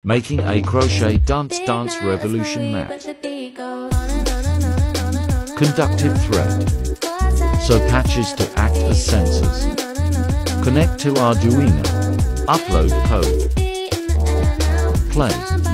Making a crochet dance revolution mat. Conductive thread. So patches to act as sensors. Connect to Arduino. Upload code. Play.